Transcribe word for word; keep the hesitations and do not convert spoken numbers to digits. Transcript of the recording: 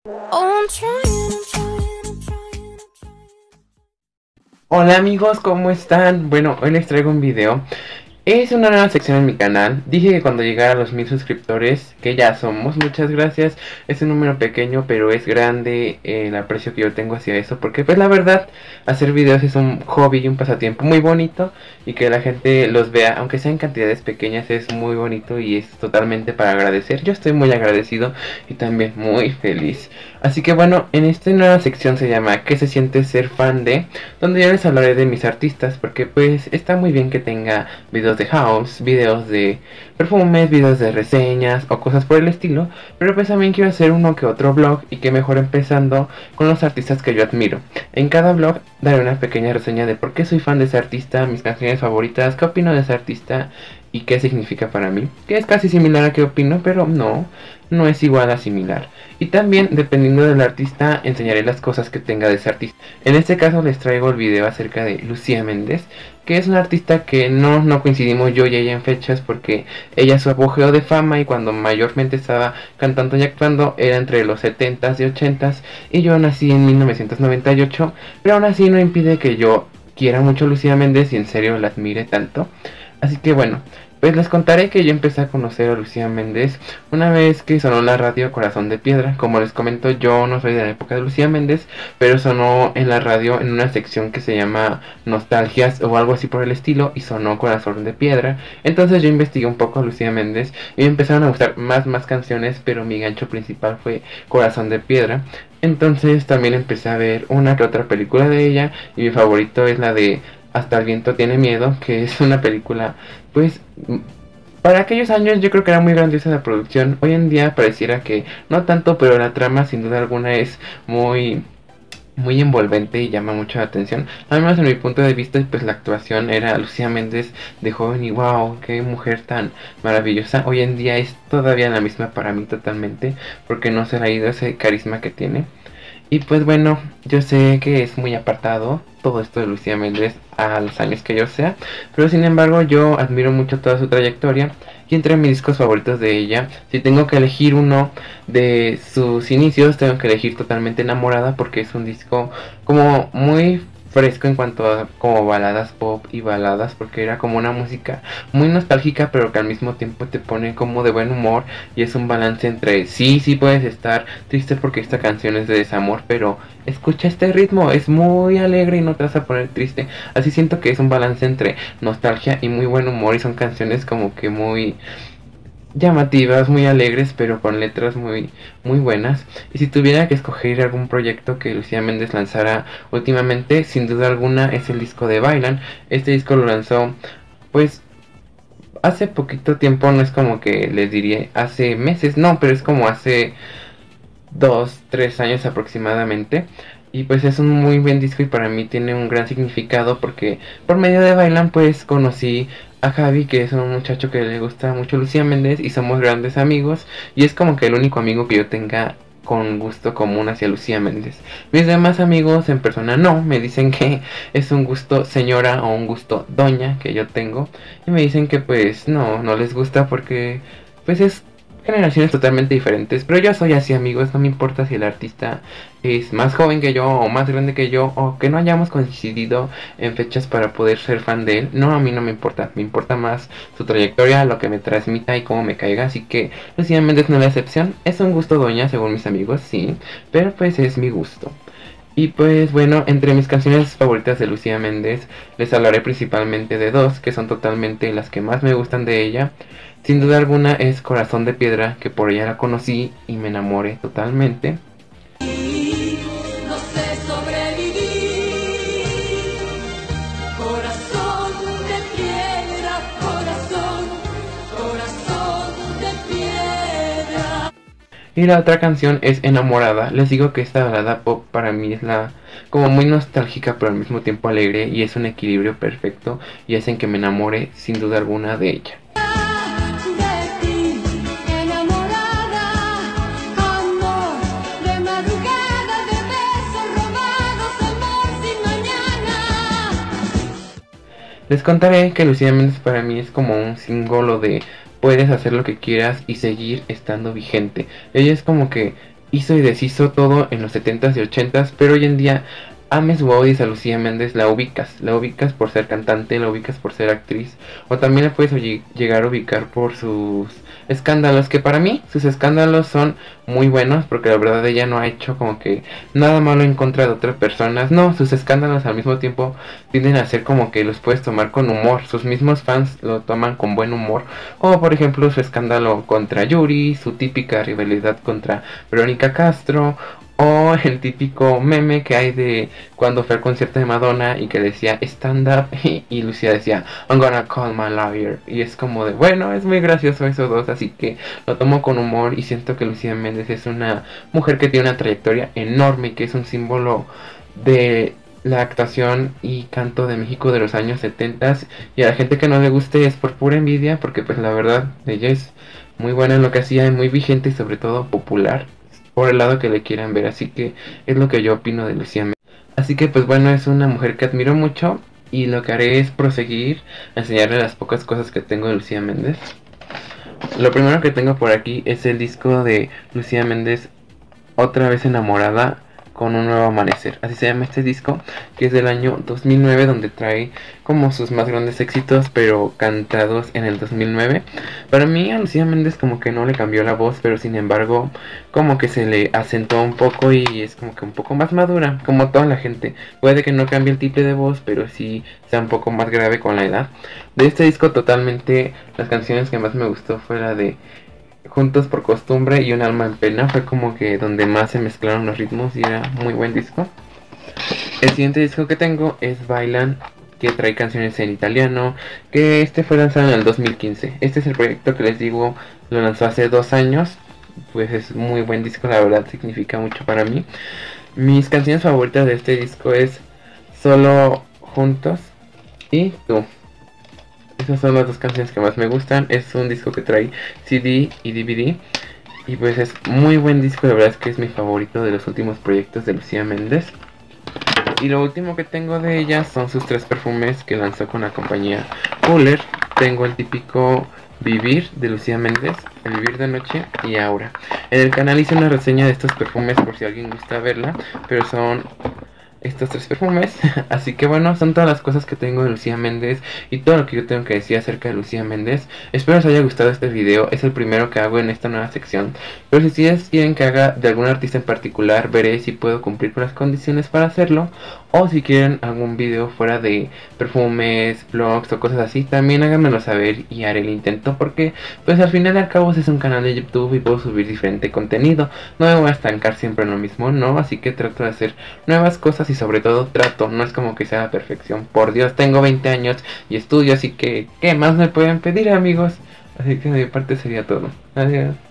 Oh, I'm trying, I'm trying, I'm trying, I'm trying. Hola amigos, ¿cómo están? Bueno, hoy les traigo un video. Es una nueva sección en mi canal. Dije que cuando llegara a los mil suscriptores, que ya somos, muchas gracias. Es un número pequeño, pero es grande eh, el aprecio que yo tengo hacia eso. Porque pues la verdad, hacer videos es un hobby y un pasatiempo muy bonito. Y que la gente los vea, aunque sea en cantidades pequeñas, es muy bonito y es totalmente para agradecer. Yo estoy muy agradecido y también muy feliz. Así que bueno, en esta nueva sección se llama ¿Qué se siente ser fan de? Donde yo les hablaré de mis artistas, porque pues está muy bien que tenga videos de house, videos de perfumes, videos de reseñas o cosas por el estilo, pero pues también quiero hacer uno que otro vlog y que mejor empezando con los artistas que yo admiro. En cada vlog daré una pequeña reseña de por qué soy fan de ese artista, mis canciones favoritas, qué opino de ese artista y qué significa para mí, que es casi similar a qué opino, pero no, no es igual a similar. Y también, dependiendo del artista, enseñaré las cosas que tenga de ese artista. En este caso les traigo el video acerca de Lucía Méndez, que es una artista que no, no coincidimos yo y ella en fechas, porque ella su apogeo de fama y cuando mayormente estaba cantando y actuando era entre los setentas y ochentas, y yo nací en mil novecientos noventa y ocho, pero aún así no impide que yo quiera mucho a Lucía Méndez y en serio la admire tanto. Así que bueno, pues les contaré que yo empecé a conocer a Lucía Méndez una vez que sonó la radio Corazón de Piedra. Como les comento, yo no soy de la época de Lucía Méndez, pero sonó en la radio en una sección que se llama Nostalgias o algo así por el estilo, y sonó Corazón de Piedra. Entonces yo investigué un poco a Lucía Méndez y me empezaron a gustar más, más canciones, pero mi gancho principal fue Corazón de Piedra. Entonces también empecé a ver una que otra película de ella, y mi favorito es la de Hasta el viento tiene miedo, que es una película, pues, para aquellos años yo creo que era muy grandiosa la producción. Hoy en día pareciera que no tanto, pero la trama sin duda alguna es muy, muy envolvente y llama mucho la atención. Al menos en mi punto de vista, pues la actuación era Lucía Méndez de joven y wow, qué mujer tan maravillosa. Hoy en día es todavía la misma para mí totalmente, porque no se le ha ido ese carisma que tiene. Y pues bueno, yo sé que es muy apartado todo esto de Lucía Méndez a los años que yo sea, pero sin embargo yo admiro mucho toda su trayectoria, y entre mis discos favoritos de ella, si tengo que elegir uno de sus inicios, tengo que elegir Totalmente Enamorada, porque es un disco como muy fresco en cuanto a como baladas pop y baladas, porque era como una música muy nostálgica pero que al mismo tiempo te pone como de buen humor, y es un balance entre sí, sí puedes estar triste porque esta canción es de desamor, pero escucha este ritmo, es muy alegre y no te vas a poner triste. Así siento que es un balance entre nostalgia y muy buen humor, y son canciones como que muy llamativas, muy alegres, pero con letras muy, muy buenas. Y si tuviera que escoger algún proyecto que Lucía Méndez lanzara últimamente, sin duda alguna es el disco de Bailan. Este disco lo lanzó, pues, hace poquito tiempo, no es como que les diría hace meses, no, pero es como hace dos, tres años aproximadamente. Y pues es un muy buen disco y para mí tiene un gran significado, porque por medio de Bailan pues conocí a Javi, que es un muchacho que le gusta mucho Lucía Méndez, y somos grandes amigos, y es como que el único amigo que yo tenga con gusto común hacia Lucía Méndez. Mis demás amigos en persona no, me dicen que es un gusto señora o un gusto doña que yo tengo, y me dicen que pues no, no les gusta porque pues es generaciones totalmente diferentes, pero yo soy así amigos, no me importa si el artista es más joven que yo o más grande que yo, o que no hayamos coincidido en fechas para poder ser fan de él. No, a mí no me importa, me importa más su trayectoria, lo que me transmita y cómo me caiga, así que Lucía Méndez no es la excepción. Es un gusto doña según mis amigos, sí, pero pues es mi gusto. Y pues bueno, entre mis canciones favoritas de Lucía Méndez les hablaré principalmente de dos, que son totalmente las que más me gustan de ella. Sin duda alguna es Corazón de Piedra, que por ella la conocí y me enamoré totalmente. No sé sobrevivir. Corazón de piedra, corazón, corazón de piedra. Y la otra canción es Enamorada. Les digo que esta balada pop para mí es la como muy nostálgica pero al mismo tiempo alegre, y es un equilibrio perfecto y hacen que me enamore sin duda alguna de ella. De ti, enamorada, amor de madrugada, de besos robados, amor sin mañana. Les contaré que Lucía Méndez para mí es como un símbolo de puedes hacer lo que quieras y seguir estando vigente. Ella es como que hizo y deshizo todo en los setentas y ochentas, pero hoy en día ames o odies a Lucía Méndez, la ubicas, la ubicas por ser cantante, la ubicas por ser actriz, o también la puedes oye- llegar a ubicar por sus escándalos, que para mí sus escándalos son muy buenos, porque la verdad ella no ha hecho como que nada malo en contra de otras personas, no, sus escándalos al mismo tiempo tienden a ser como que los puedes tomar con humor, sus mismos fans lo toman con buen humor, como por ejemplo su escándalo contra Yuri, su típica rivalidad contra Verónica Castro, o el típico meme que hay de cuando fue al concierto de Madonna y que decía stand up y, y Lucía decía I'm gonna call my lawyer. Y es como de bueno, es muy gracioso esos dos, así que lo tomo con humor y siento que Lucía Méndez es una mujer que tiene una trayectoria enorme y que es un símbolo de la actuación y canto de México de los años setenta. Y a la gente que no le guste es por pura envidia, porque pues la verdad ella es muy buena en lo que hacía, muy vigente y sobre todo popular por el lado que le quieran ver, así que es lo que yo opino de Lucía Méndez. Así que pues bueno, es una mujer que admiro mucho y lo que haré es proseguir a enseñarle las pocas cosas que tengo de Lucía Méndez. Lo primero que tengo por aquí es el disco de Lucía Méndez, Otra vez enamorada con un nuevo amanecer. Así se llama este disco, que es del año dos mil nueve, donde trae como sus más grandes éxitos, pero cantados en el dos mil nueve. Para mí a Lucía Méndez como que no le cambió la voz, pero sin embargo como que se le acentuó un poco y es como que un poco más madura, como toda la gente. Puede que no cambie el timbre de voz, pero sí sea un poco más grave con la edad. De este disco totalmente las canciones que más me gustó fue la de Juntos por costumbre y Un alma en pena, fue como que donde más se mezclaron los ritmos y era muy buen disco. El siguiente disco que tengo es Bailan, que trae canciones en italiano, que este fue lanzado en el dos mil quince. Este es el proyecto que les digo, lo lanzó hace dos años, pues es muy buen disco, la verdad significa mucho para mí. Mis canciones favoritas de este disco es Solo Juntos y Tú. Esas son las dos canciones que más me gustan. Es un disco que trae C D y D V D. Y pues es muy buen disco, la verdad es que es mi favorito de los últimos proyectos de Lucía Méndez. Y lo último que tengo de ella son sus tres perfumes que lanzó con la compañía Fuller. Tengo el típico Vivir de Lucía Méndez, El Vivir de Noche y Aura. En el canal hice una reseña de estos perfumes por si alguien gusta verla, pero son estos tres perfumes. Así que bueno, son todas las cosas que tengo de Lucía Méndez y todo lo que yo tengo que decir acerca de Lucía Méndez. Espero les haya gustado este video, es el primero que hago en esta nueva sección, pero si ustedes quieren que haga de algún artista en particular, veré si puedo cumplir con las condiciones para hacerlo, o si quieren algún video fuera de perfumes, vlogs o cosas así, también háganmelo saber y haré el intento, porque pues al final y al cabo es un canal de YouTube y puedo subir diferente contenido, no me voy a estancar siempre en lo mismo, no, así que trato de hacer nuevas cosas y sobre todo trato, no es como que sea la perfección, por Dios, tengo veinte años y estudio, así que ¿qué más me pueden pedir, amigos? Así que de mi parte sería todo. Adiós.